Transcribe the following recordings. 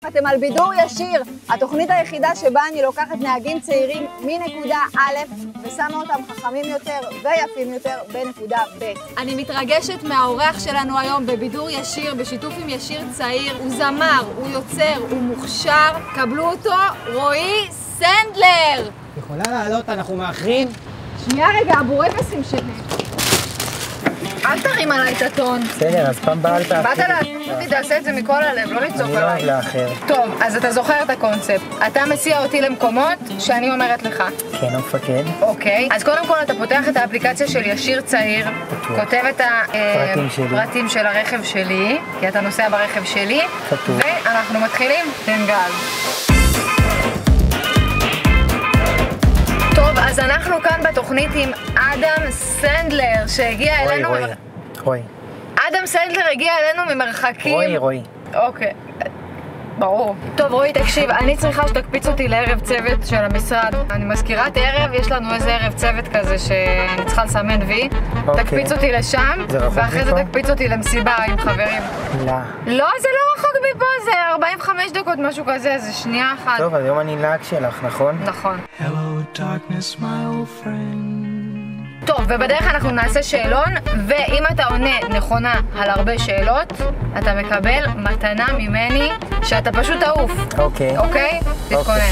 אתם על בידור ישיר, התוכנית היחידה שבה אני לוקחת נהגים צעירים מנקודה א' ושמה אותם חכמים יותר ויפים יותר בנקודה ב'. אני מתרגשת מהאורח שלנו היום בבידור ישיר, בשיתוף עם ישיר צעיר. הוא זמר, הוא יוצר, הוא מוכשר. קבלו אותו, רועי סנדלר. יכולה לעלות, אנחנו מאחרים? שנייה רגע, הבורקסים שלי. אל תרים עליי את הטון. בסדר, אז פעם באה אל תאחר. באת להגיד, תעשה את זה מכל הלב, לא לצעוק עליי. אני לא אוהב לאחר. טוב, אז אתה זוכר את הקונספט. אתה מסיע אותי למקומות שאני אומרת לך. כן, המפקד. אוקיי, אז קודם כל אתה פותח את האפליקציה של ישיר צעיר, כותב את הפרטים של הרכב שלי, כי אתה נוסע ברכב שלי, כתוב. ואנחנו מתחילים. תן גל. טוב, אז אנחנו כאן בתוכנית עם אדם סנדלר שהגיע אלינו... רועי. אדם סנדלר הגיע אלינו ממרחקים... רועי. אוקיי, ברור. טוב רועי, תקשיב, אני צריכה שתקפיץ אותי לערב צוות של המשרד. אני מזכירת ערב, יש לנו איזה ערב צוות כזה שאני צריכה לסמן וי. תקפיץ אותי לשם, ואחרי זה תקפיץ אותי למסיבה עם חברים. לא, זה לא רחוק מפה, זה 45 דקות, משהו כזה, זה שנייה אחת. טוב, היום אני נהג שלך, נכון? נכון. טוב, ובדרך אנחנו נעשה שאלון, ואם אתה עונה נכונה על הרבה שאלות, אתה מקבל מתנה ממני שאתה פשוט תעוף. אוקיי. אוקיי? תתכונן.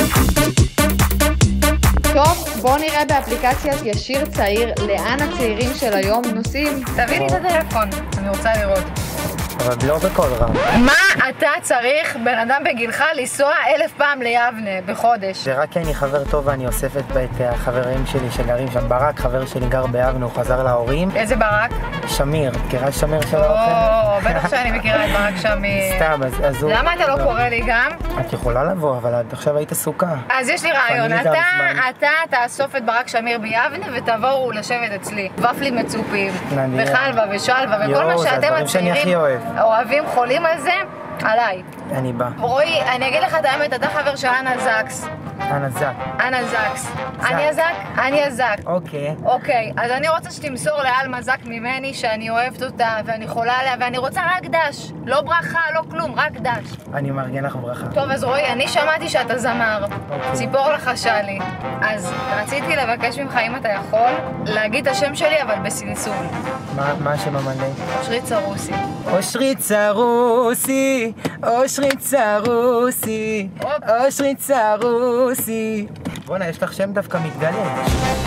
טוב, בואו נראה באפליקציית ישיר צעיר לאן הצעירים של היום נוסעים. תביא לי את הטלפון, אני רוצה לראות. אבל לא בכל רם. מה אתה צריך, בן אדם בגילך, לנסוע 1000 פעם ליבנה בחודש? זה רק כי אני חבר טוב ואני אוסף את החברים שלי שגרים שם. ברק, חבר שלי גר ביבנה, הוא חזר להורים. איזה ברק? שמיר, מכירה שמיר של האוכל? בטח שאני מכירה את ברק שמיר. סתם, אז הוא... למה אתה לא קורא לי גם? את יכולה לבוא, אבל את עכשיו היית עסוקה. אז יש לי רעיון, אתה תאסוף את ברק שמיר ביבנה ותבואו לשבת אצלי. ופלים מצופים, וחלבה ושלווה וכל מה שאתם הצעירים אוהבים, חולים על זה, עליי. אני בא. רועי, אני אגיד לך את האמת, אתה חבר של אנה זקס. אנה זקס. אני הזק. אוקיי, אז אני רוצה שתמסור לאלמה זק ממני שאני אוהבת אותה ואני חולה עליה ואני רוצה רק דש. לא ברכה, לא כלום, רק דש. אני מארגן לך ברכה. טוב, אז רועי, אני שמעתי שאתה זמר. ציפור לחשה לי. אז רציתי לבקש ממך, אם אתה יכול, להגיד את השם שלי אבל בסלסול. מה השם המלא? אושרית צרוסי. אושרית צרוסי, אושרית צרוסי, אושרית צרוסי. בוא'נה, יש לך שם דווקא מתגלה.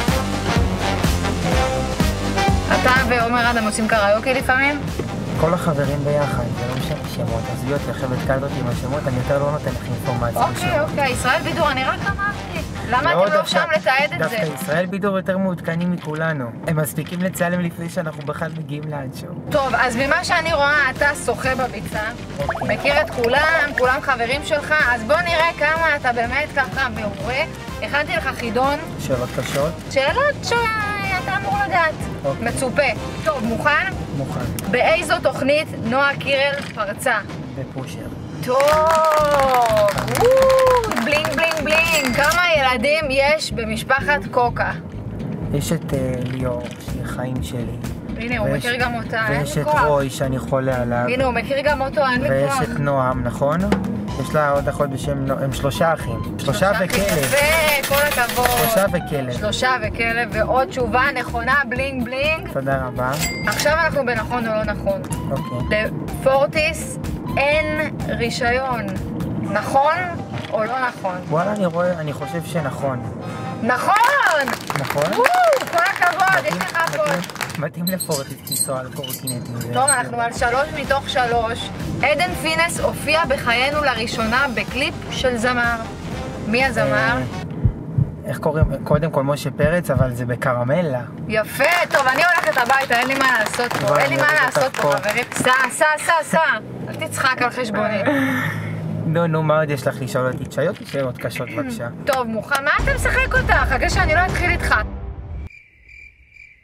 אתה ועומר אדם עושים קריוקי לפעמים? כל החברים ביחד, זה לא משנה שמות, עזבי אותי, עכשיו התקלת אותי עם השמות, אני יותר לא נותן לך אינפורמציה. אוקיי, ישראל בידור, אני רק אמרתי. למה אתם לא שם לתעד את זה? דווקא ישראל בידור יותר מעודכנים מכולנו. הם מספיקים לצלם לפני שאנחנו בכלל מגיעים לאנשהו. טוב, אז ממה שאני רואה, אתה שוחה בביצה, מכיר את כולם חברים שלך, אז בוא נראה כמה אתה באמת ככה מעורה. הכנתי לך חידון. שאלות קשות? שאלות שאתה אמור לדעת. מצופה. טוב, מוכן? מוכן. באיזו תוכנית נועה קירל פרצה? בפושר. טוב, בלינג בלינג בלינג. כמה ילדים יש במשפחת קוקה? יש את ליאור, שהיא חיים שלי. הנה, הוא מכיר גם אותה, אין לי ויש את כוח. רוי שאני חולה עליו. הנה, הוא מכיר גם אותו, אין לי כוח. ויש את נועם, נכון? יש לה עוד אחות בשם, הם 3 אחים. 3 וכלב. יפה, כל הכבוד. 3 וכלב. 3 וכלב, ועוד תשובה נכונה, בלינג בלינג. תודה רבה. עכשיו אנחנו בנכון או לא נכון. אוקיי. לפורטיס אין רישיון. נכון או לא נכון? וואלה, אני חושב שנכון. נכון! נכון? כל הכבוד, יש לך הכל. מתאים לפורטיס לנסוע על קורקינטים. טוב, אנחנו על 3 מתוך 3. עדן פינס הופיע בחיינו לראשונה בקליפ של זמר. מי הזמר? איך קוראים? קודם כל משה פרץ, אבל זה בקרמלה. יפה, טוב, אני הולכת הביתה, אין לי מה לעשות פה. אין לי מה לעשות פה, חברים. סע. אל תצחק על חשבוני. נו, מה עוד יש לך לשאול אותי? תשאלי אותי שאלות קשות, בבקשה. טוב, מוכן, מה אתה משחק אותך? חכה שאני לא אתחיל איתך.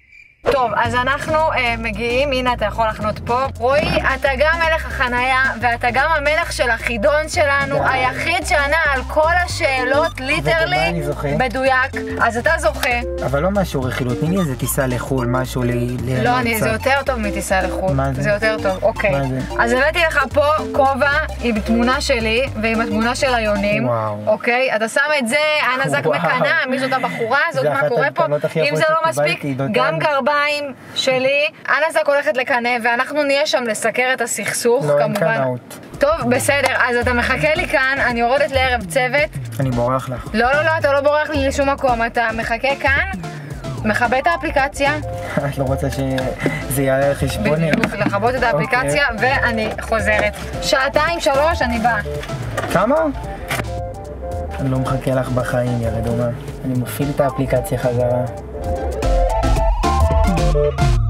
טוב, אז אנחנו מגיעים, הנה אתה יכול לחנות פה. רועי, אתה גם מלך החנייה, ואתה גם המלך של החידון שלנו, היחיד שענה על כל השאלות, ליטרלי, מדויק. אז אתה זוכה. אבל לא משהו רכילות, תני לי איזה טיסה לחול, משהו לא, זה יותר טוב מטיסה לחול. מה זה? זה יותר טוב, אוקיי. מה זה? אז הבאתי לך פה כובע עם תמונה שלי, ועם התמונה של היונים. וואו. אוקיי? אתה שם את זה, אנה זק מקנה, מי זאת הבחורה, זאת מה קורה פה. אם זה לא מספיק, גם גרביים שלי, אנה זק הולכת לקנה, ואנחנו נהיה שם לסקר את הסכסוך, לא, אין כמובן. קנאות. טוב, בסדר, אז אתה מחכה לי כאן, אני יורדת לערב צוות. אני בורח לך. לא, אתה לא בורח לי לשום מקום, אתה מחכה כאן, מכבה את האפליקציה. את לא רוצה שזה יעלה על חשבוני? בדיוק, לכבות את האפליקציה, ואני חוזרת. 2-3 אני באה. כמה? אני לא מחכה לך בחיים, יא רדומה. אני מפעיל את האפליקציה חזרה.